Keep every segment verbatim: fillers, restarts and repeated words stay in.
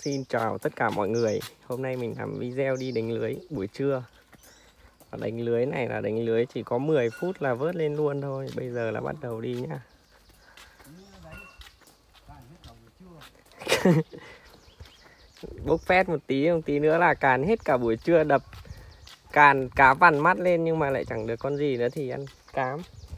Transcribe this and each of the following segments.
Xin chào tất cả mọi người. Hôm nay mình làm video đi đánh lưới buổi trưa. Và đánh lưới này là đánh lưới chỉ có mười phút là vớt lên luôn thôi. Bây giờ là bắt đầu đi nhá. Bốc phét một tí, một tí nữa là càn hết cả buổi trưa, đập càn cá vằn mắt lên nhưng mà lại chẳng được con gì nữa thì ăn cám.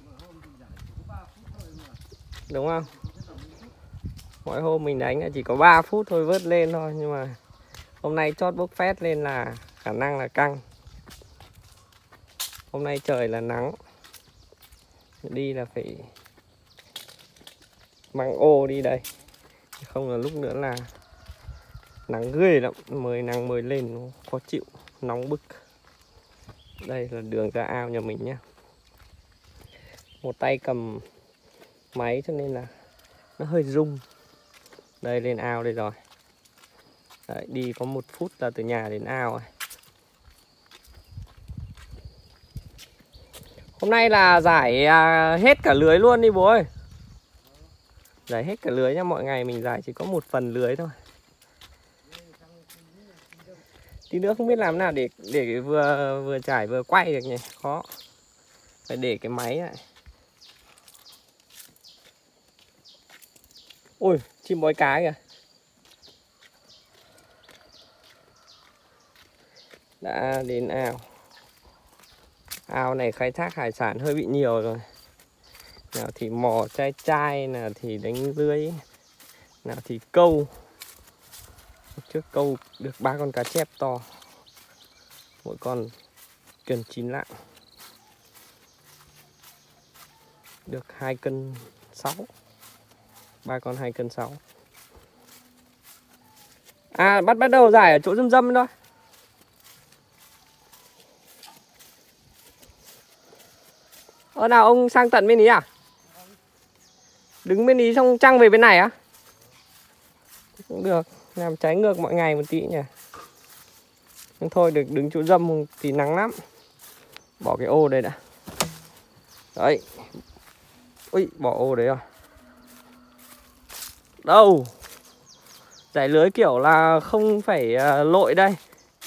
Đúng không? Mỗi hôm mình đánh là chỉ có ba phút thôi vớt lên thôi. Nhưng mà hôm nay chót bốc phét lên là khả năng là căng. Hôm nay trời là nắng. Đi là phải mang ô đi đây. Không là lúc nữa là nắng ghê lắm. Mới nắng mới lên nó khó chịu, nóng bức. Đây là đường ra ao nhà mình nhé. Một tay cầm máy cho nên là nó hơi rung. Đây lên ao đây rồi. Đấy, đi có một phút là từ nhà đến ao này. Hôm nay là giải à, hết cả lưới luôn đi bố ơi. Giải hết cả lưới nha. Mọi ngày mình giải chỉ có một phần lưới thôi. Tí nữa không biết làm nào để để vừa vừa trải vừa quay được nhỉ. Khó. Phải để cái máy lại. Ui, chim bói cá kìa. Đã đến ao. Ao này khai thác hải sản hơi bị nhiều rồi. Nào thì mò chai chai, nào thì đánh lưới, nào thì câu. Trước câu được ba con cá chép to. Mỗi con gần chín lạng. Được hai cân sáu. Ba con hai cân sáu. À, bắt bắt đầu giải ở chỗ dâm dâm thôi. Ờ nào ông sang tận bên ý à? Đứng bên ý xong trăng về bên này á? Cũng được, làm trái ngược mọi ngày một tí nhỉ. Nhưng thôi được đứng chỗ dâm thì nắng lắm. Bỏ cái ô đây đã. Đấy. Ui, bỏ ô đấy rồi. Đâu? Giải lưới kiểu là không phải uh, lội đây.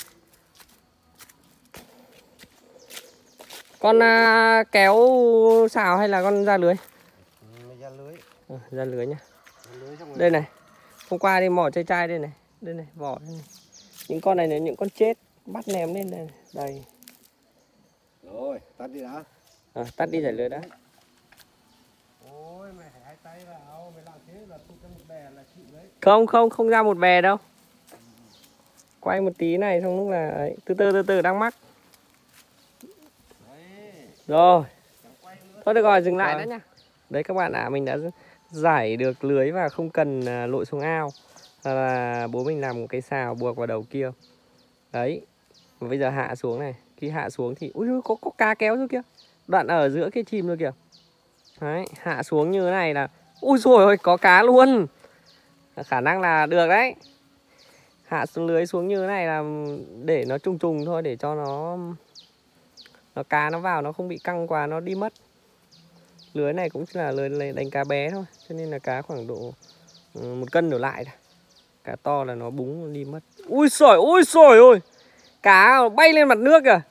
Con uh, kéo xào hay là con ra lưới? Ra lưới. À, ra lưới nhá. Đây này. Hôm qua đi mò chai chai đây này. Đây này, vỏ đây này. Những con này là những con chết. Bắt ném lên đây này. Đây. Rồi, tắt đi đã. À, tắt đi giải lưới đã. Ôi, mày phải hai tay vào. Mày làm thế là tụt ra một bè là chịu đấy. Không, không, không ra một bè đâu. Quay một tí này xong lúc là ấy. Từ từ, từ từ, đang mắc. Rồi. Thôi được rồi, dừng lại đã nha. Đấy các bạn ạ, à, mình đã giải được lưới và không cần lội xuống ao. Là bố mình làm một cái xào buộc vào đầu kia. Đấy. Và bây giờ hạ xuống này. Khi hạ xuống thì ui có, có cá kéo rồi kìa. Đoạn ở giữa cái chìm rồi kìa. Đấy, hạ xuống như thế này là ui rồi ôi, có cá luôn. Khả năng là được đấy. Hạ xuống lưới xuống như thế này là để nó trùng trùng thôi, để cho nó nó cá nó vào nó không bị căng quá nó đi mất. Lưới này cũng chỉ là lưới đánh cá bé thôi, cho nên là cá khoảng độ một cân đổ lại. Cá to là nó búng nó đi mất. Ui xồi, ui xồi ôi. Cá bay lên mặt nước kìa.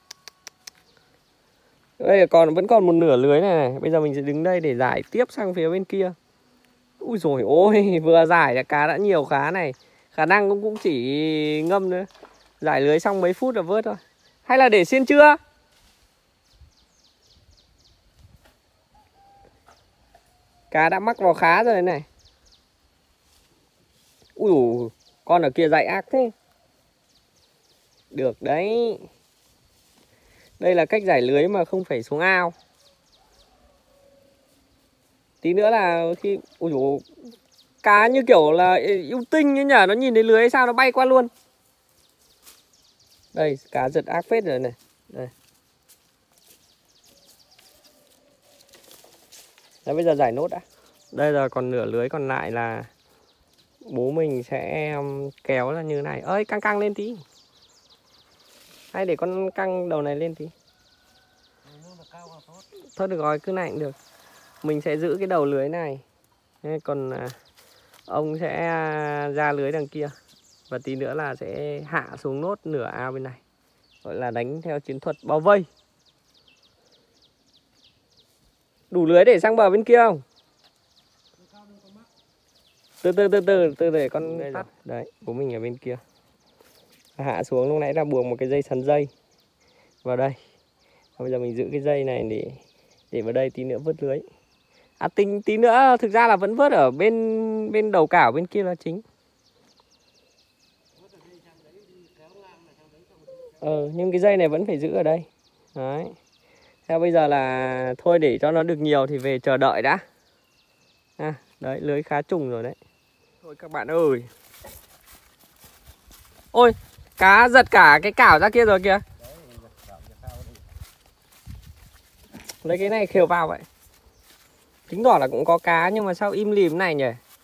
Đây là còn vẫn còn một nửa lưới này, này. Bây giờ mình sẽ đứng đây để giải tiếp sang phía bên kia. Ui rồi ôi, vừa giải là cá đã nhiều cá này. Khả năng cũng cũng chỉ ngâm nữa. Giải lưới xong mấy phút là vớt thôi. Hay là để xiên trưa? Cá đã mắc vào khá rồi này. Ui dồi, con ở kia dạy ác thế. Được đấy. Đây là cách giải lưới mà không phải xuống ao. Tí nữa là khi ui dồi, cá như kiểu là yêu tinh ấy nhỉ. Nó nhìn thấy lưới hay sao nó bay qua luôn. Đây cá giật ác phết rồi này. Đây. Đấy, bây giờ giải nốt đã. Đây là còn nửa lưới còn lại là bố mình sẽ kéo ra như này. Ơi căng căng lên tí. Hay để con căng đầu này lên tí. Thôi được rồi, cứ này cũng được. Mình sẽ giữ cái đầu lưới này. Còn ông sẽ ra lưới đằng kia. Và tí nữa là sẽ hạ xuống nốt nửa ao bên này, gọi là đánh theo chiến thuật bao vây. Đủ lưới để sang bờ bên kia không? Từ từ từ từ từ để con tắt. Đấy, bố mình ở bên kia. Hạ xuống lúc nãy là buộc một cái dây sắn dây vào đây. Bây giờ mình giữ cái dây này để để vào đây tí nữa vớt lưới. À tính tí nữa thực ra là vẫn vớt ở bên bên đầu cảo bên kia là chính. Ờ nhưng cái dây này vẫn phải giữ ở đây. Đấy. Theo bây giờ là thôi để cho nó được nhiều thì về chờ đợi đã. À, đấy lưới khá trùng rồi đấy. Thôi các bạn ơi. Ôi, cá giật cả cái cảo ra kia rồi kìa. Lấy cái này khều vào vậy. Chứng tỏ là cũng có cá nhưng mà sao im lìm này nhỉ?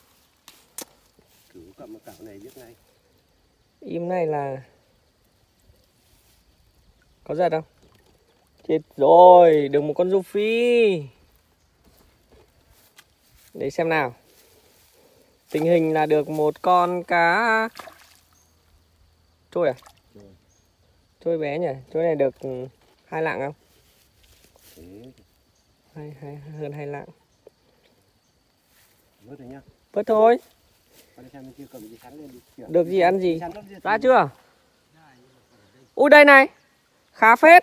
Im này là có giật không? Chết rồi, được một con rô phi. Để xem nào. Tình hình là được một con cá trôi à? Trôi bé nhỉ? Trôi này được hai lạng không? Hai, hai, hơn hai lạng. Vớt rồi nhá. Vớt thôi. Được gì ăn gì? Ra chưa? Ui đây này. Khá phết.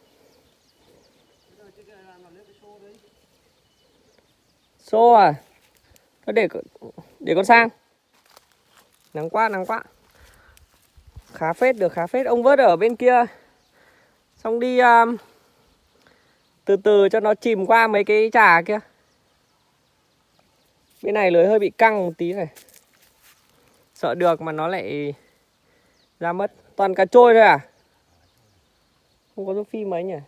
Xô à? Thôi để để con sang. Nắng quá, nắng quá. Khá phết, được khá phết. Ông vớt ở bên kia. Xong đi um, từ từ cho nó chìm qua mấy cái trà kia. Bên này lưới hơi bị căng một tí này. Sợ được mà nó lại ra mất. Toàn cá trôi thôi à? Không có rô phi mấy nhỉ?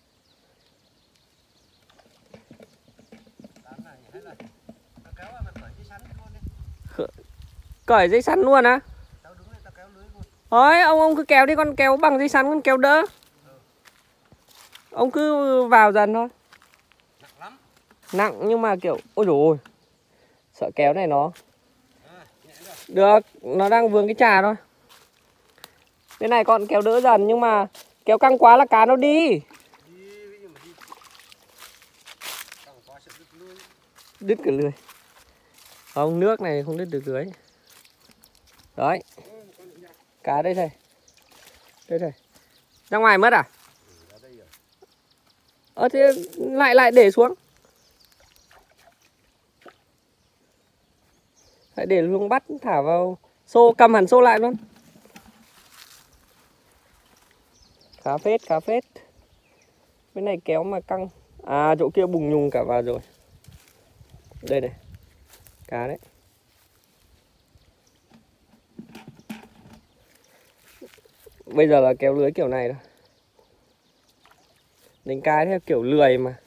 Cởi dây sắn luôn á? Thôi ông ông cứ kéo đi, con kéo bằng dây sắn con kéo đỡ. Ông cứ vào dần thôi. Nặng lắm. Nặng nhưng mà kiểu ôi dồi ôi. Sợ kéo này nó. Được, nó đang vướng cái trà thôi. Bên này con kéo đỡ dần nhưng mà kéo căng quá là cá nó đi. Đứt cả lưới. Không, nước này không đứt được lưới. Đấy. Cá đây thầy. Đây thầy. Ra ngoài mất à? Ờ thế lại lại để xuống. Lại để luôn bắt thả vào xô, cầm hẳn xô lại luôn. Khá phết, khá phết. Bên này kéo mà căng. À chỗ kia bùng nhùng cả vào rồi. Đây này. Cá đấy. Bây giờ là kéo lưới kiểu này thôi. Đánh cá theo kiểu lười mà.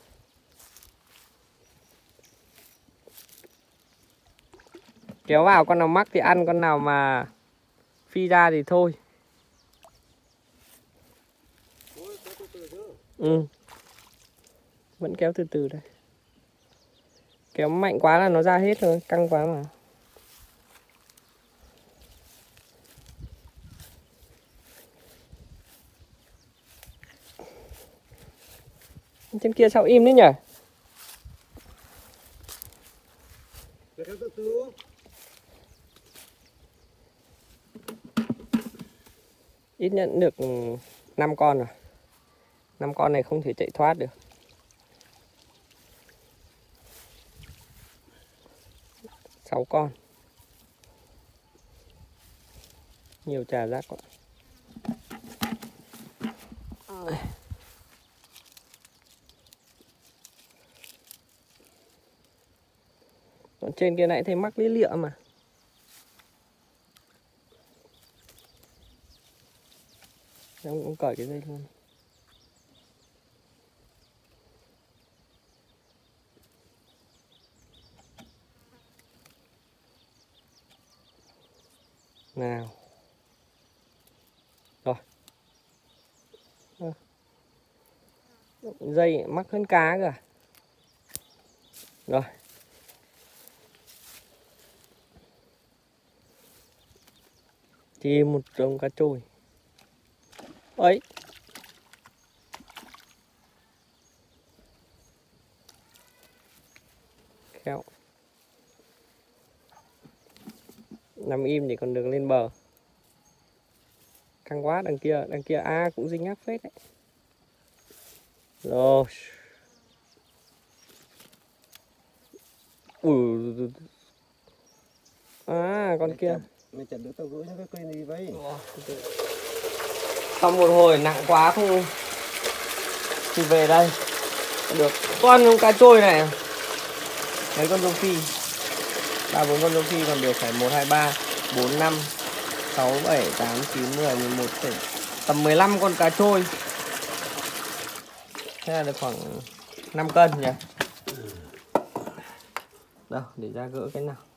Kéo vào con nào mắc thì ăn, con nào mà phi ra thì thôi. Ừ. Vẫn kéo từ từ đây. Kéo mạnh quá là nó ra hết rồi, căng quá mà. Trên kia sao im đấy nhỉ? Ít nhận được năm con rồi. năm con này không thể chạy thoát được. sáu con. Nhiều trà rác quá. Còn trên kia nãy thấy mắc lia lịa mà. Ông cũng cởi cái dây luôn. Nào. Rồi. Dây mắc hơn cá cơ à? Rồi. Chỉ một trống cá trôi ấy. Khéo nằm im để còn được lên bờ. Căng quá. Đằng kia, đằng kia à cũng dính áp phết đấy. Rồi. Ui. À con kia mày chặt được tao gửi những cái cây gì vậy? Xong một hồi nặng quá không thì về đây được con con cá trôi này, mấy con rô phi, ba bốn con rô phi còn được phải một hai ba bốn năm sáu bảy tám chín mười mười một tầm mười lăm con cá trôi. Thế là được khoảng năm cân nhỉ. Đâu để ra gỡ cái nào.